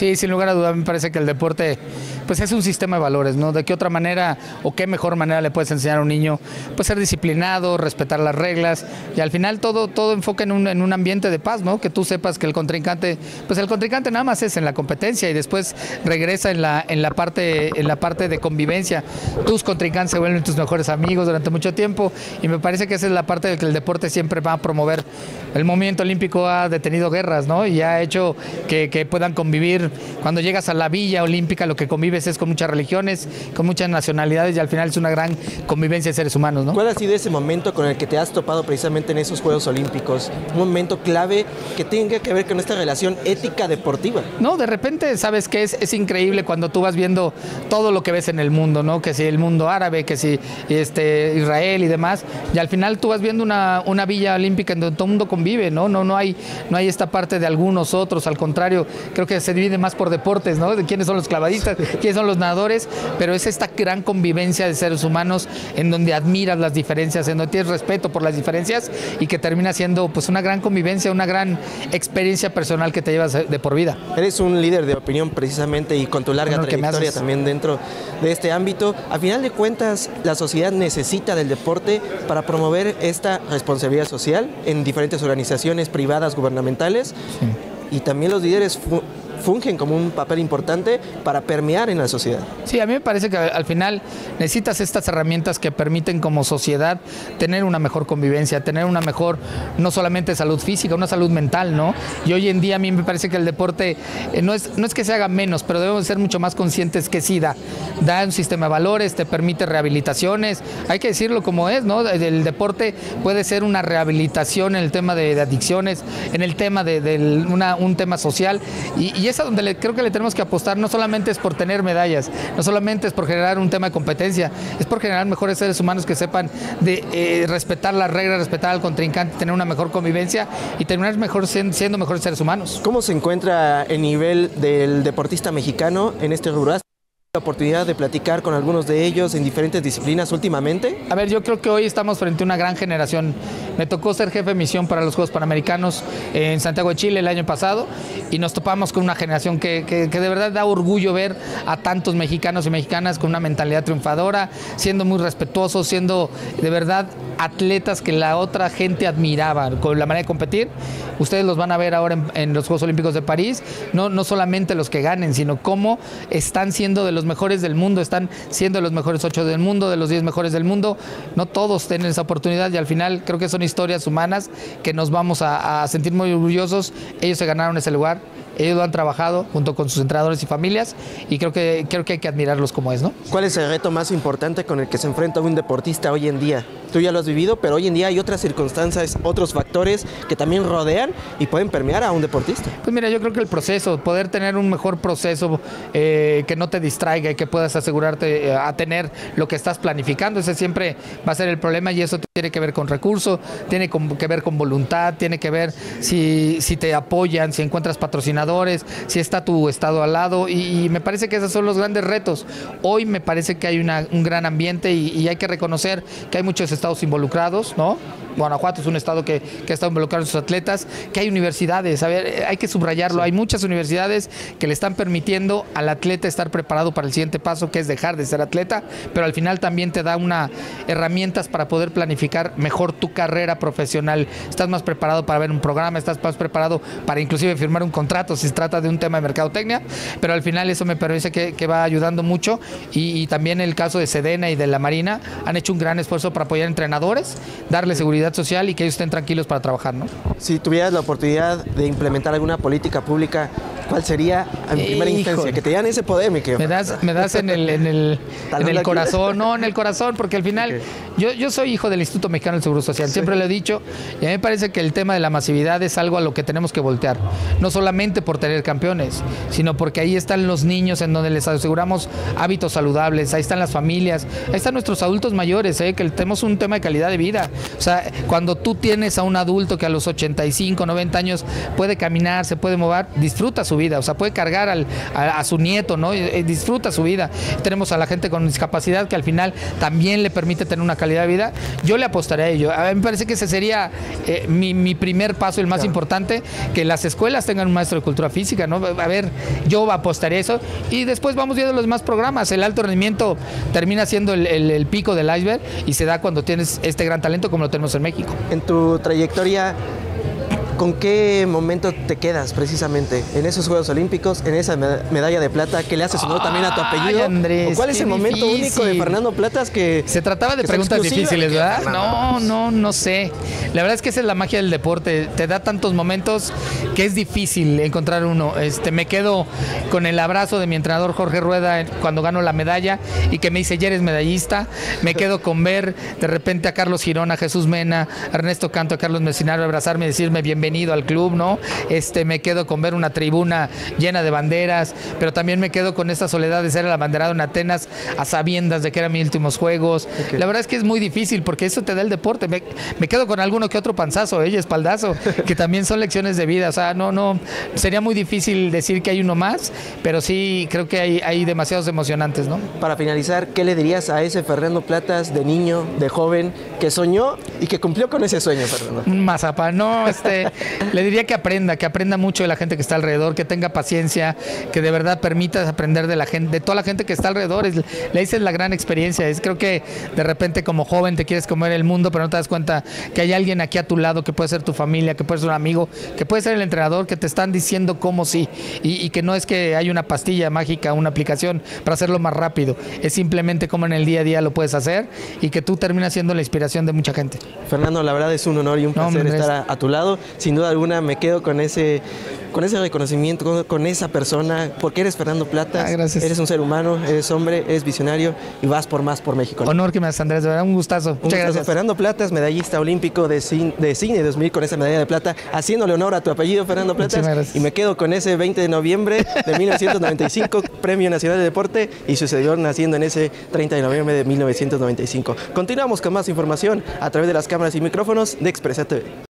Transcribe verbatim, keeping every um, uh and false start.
Sí, sin lugar a dudas, me parece que el deporte pues es un sistema de valores, ¿no? De qué otra manera o qué mejor manera le puedes enseñar a un niño, pues ser disciplinado, respetar las reglas y al final todo, todo enfoca en un, en un ambiente de paz, ¿no? Que tú sepas que el contrincante, pues el contrincante nada más es en la competencia y después regresa en la, en la, parte, en la parte de convivencia. Tus contrincantes se vuelven tus mejores amigos durante mucho tiempo y me parece que esa es la parte de que el deporte siempre va a promover. El movimiento olímpico ha detenido guerras, ¿no? Y ha hecho que, que puedan convivir. Cuando llegas a la Villa Olímpica lo que convives es con muchas religiones, con muchas nacionalidades y al final es una gran convivencia de seres humanos, ¿no? ¿Cuál ha sido ese momento con el que te has topado precisamente en esos Juegos Olímpicos? Un momento clave que tenga que ver con esta relación ética deportiva. No, de repente, ¿sabes qué? Es, es increíble cuando tú vas viendo todo lo que ves en el mundo, ¿no? Que si el mundo árabe, que si este, Israel y demás, y al final tú vas viendo una, una Villa Olímpica en donde todo el mundo convive, ¿no? No, no, hay, no hay esta parte de algunos otros, al contrario, creo que se divide más por deportes, ¿no? De quiénes son los clavadistas, quiénes son los nadadores, pero es esta gran convivencia de seres humanos en donde admiras las diferencias, en donde tienes respeto por las diferencias y que termina siendo pues una gran convivencia, una gran experiencia personal que te llevas de por vida. Eres un líder de opinión precisamente y con tu larga bueno, trayectoria también dentro de este ámbito. A final de cuentas, la sociedad necesita del deporte para promover esta responsabilidad social en diferentes organizaciones privadas, gubernamentales, sí. Y también los líderes fungen como un papel importante para permear en la sociedad. Sí, a mí me parece que al final necesitas estas herramientas que permiten como sociedad tener una mejor convivencia, tener una mejor, no solamente salud física, una salud mental, ¿no? Y hoy en día a mí me parece que el deporte eh, no, es, no es que se haga menos, pero debemos ser mucho más conscientes que sí da. Da un sistema de valores, te permite rehabilitaciones, hay que decirlo como es, ¿no? El deporte puede ser una rehabilitación en el tema de, de adicciones, en el tema de, de una, un tema social y, y es a donde le, creo que le tenemos que apostar. No solamente es por tener medallas, no solamente es por generar un tema de competencia, es por generar mejores seres humanos que sepan de eh, respetar las reglas, respetar al contrincante, tener una mejor convivencia y terminar mejor siendo mejores seres humanos. ¿Cómo se encuentra el nivel del deportista mexicano en este rubro? La oportunidad de platicar con algunos de ellos en diferentes disciplinas últimamente? A ver, yo creo que hoy estamos frente a una gran generación. Me tocó ser jefe de misión para los Juegos Panamericanos en Santiago de Chile el año pasado y nos topamos con una generación que, que, que de verdad da orgullo ver a tantos mexicanos y mexicanas con una mentalidad triunfadora, siendo muy respetuosos, siendo de verdad atletas que la otra gente admiraba con la manera de competir. Ustedes los van a ver ahora en, en los Juegos Olímpicos de París, no, no solamente los que ganen, sino cómo están siendo de los mejores del mundo, están siendo de los mejores ocho del mundo, de los diez mejores del mundo. No todos tienen esa oportunidad y al final creo que son historias humanas que nos vamos a, a sentir muy orgullosos. Ellos se ganaron ese lugar, ellos lo han trabajado junto con sus entrenadores y familias y creo que, creo que hay que admirarlos como es, ¿no? ¿Cuál es el reto más importante con el que se enfrenta un deportista hoy en día? Tú ya lo has vivido, pero hoy en día hay otras circunstancias, otros factores que también rodean y pueden permear a un deportista. Pues mira, yo creo que el proceso, poder tener un mejor proceso eh, que no te distraiga y que puedas asegurarte eh, a tener lo que estás planificando, ese siempre va a ser el problema y eso tiene que ver con recursos, tiene que ver con voluntad, tiene que ver si, si te apoyan, si encuentras patrocinadores, si está tu estado al lado y, y me parece que esos son los grandes retos. Hoy me parece que hay una, un gran ambiente y, y hay que reconocer que hay muchos estados involucrados, ¿no? Guanajuato es un estado que, que está involucrado en sus atletas, que hay universidades, a ver, hay que subrayarlo, sí. Hay muchas universidades que le están permitiendo al atleta estar preparado para el siguiente paso, que es dejar de ser atleta, pero al final también te da una herramientas para poder planificar mejor tu carrera profesional. Estás más preparado para ver un programa, estás más preparado para inclusive firmar un contrato si se trata de un tema de mercadotecnia, pero al final eso me parece que, que va ayudando mucho y, y también el caso de Sedena y de la Marina han hecho un gran esfuerzo para apoyar a entrenadores, darle seguridad social y que ellos estén tranquilos para trabajar, ¿no? Si tuvieras la oportunidad de implementar alguna política pública, ¿cuál sería en primera Híjole. instancia? Que te dieran ese poder, mi querido. Me das, me das en el, en el, en el corazón, no, en el corazón, porque al final okay. yo, yo soy hijo del Instituto Mexicano del Seguro Social, sí. Siempre lo he dicho, y a mí me parece que el tema de la masividad es algo a lo que tenemos que voltear, no solamente por tener campeones, sino porque ahí están los niños en donde les aseguramos hábitos saludables, ahí están las familias, ahí están nuestros adultos mayores, ¿eh? Que tenemos un tema de calidad de vida, o sea, cuando tú tienes a un adulto que a los ochenta y cinco, noventa años puede caminar, se puede mover, disfruta su vida, o sea, puede cargar al, a, a su nieto, ¿no? Y, y disfruta su vida. Tenemos a la gente con discapacidad que al final también le permite tener una calidad de vida. Yo le apostaré a ello. A mí me parece que ese sería eh, mi, mi primer paso, el más claro. importante, que las escuelas tengan un maestro de cultura física, ¿no? A ver, yo apostaría eso y después vamos viendo los demás programas. El alto rendimiento termina siendo el, el, el pico del iceberg y se da cuando tienes este gran talento como lo tenemos en México. En tu trayectoria, ¿con qué momento te quedas precisamente en esos Juegos Olímpicos, en esa medalla de plata que le haces honor también a tu apellido? Ay, Andrés, ¿O cuál es el momento difícil. único de Fernando Platas que se trataba de que preguntas difíciles, ¿verdad? No, no, no sé. La verdad es que esa es la magia del deporte. Te da tantos momentos que es difícil encontrar uno. Este, me quedo con el abrazo de mi entrenador Jorge Rueda cuando gano la medalla y que me dice, ya eres medallista. Me quedo con ver de repente a Carlos Girón, a Jesús Mena, a Ernesto Canto, a Carlos Messinario abrazarme y decirme bienvenido al club, ¿no? Este, me quedo con ver una tribuna llena de banderas, pero también me quedo con esta soledad de ser el abanderado en Atenas a sabiendas de que eran mis últimos juegos. Okay. La verdad es que es muy difícil porque eso te da el deporte. Me, me quedo con alguno que otro panzazo, ¿eh? espaldazo, que también son lecciones de vida. O sea, no, no, sería muy difícil decir que hay uno más, pero sí creo que hay, hay demasiados emocionantes, ¿no? Para finalizar, ¿qué le dirías a ese Fernando Platas de niño, de joven, que soñó y que cumplió con ese sueño, Fernando? Un mazapán, no, este, le diría que aprenda, que aprenda mucho de la gente que está alrededor, que tenga paciencia, que de verdad permita aprender de la gente, de toda la gente que está alrededor. Es, le dices la gran experiencia. Es, creo que de repente como joven te quieres comer el mundo, pero no te das cuenta que hay alguien aquí a tu lado, que puede ser tu familia, que puede ser un amigo, que puede ser el entrenador, que te están diciendo cómo sí, y, y que no es que hay una pastilla mágica, una aplicación para hacerlo más rápido, es simplemente cómo en el día a día lo puedes hacer y que tú terminas siendo la inspiración de mucha gente. Fernando, la verdad es un honor y un placer no, estar a, a tu lado. Sin duda alguna me quedo con ese, con ese reconocimiento, con, con esa persona, porque eres Fernando Platas, ah, gracias. Eres un ser humano, eres hombre, eres visionario y vas por más por México, ¿no? Honor que me das, Andrés, de verdad, un gustazo. Un Muchas gustazo. gracias. Fernando Platas, medallista olímpico de cine, de cine dos mil con esa medalla de plata, haciéndole honor a tu apellido, Fernando Platas. Y me quedo con ese veinte de noviembre de mil novecientos noventa y cinco, Premio Nacional de Deporte, y su servidor naciendo en ese treinta de noviembre de mil novecientos noventa y cinco. Continuamos con más información a través de las cámaras y micrófonos de Expresa T V.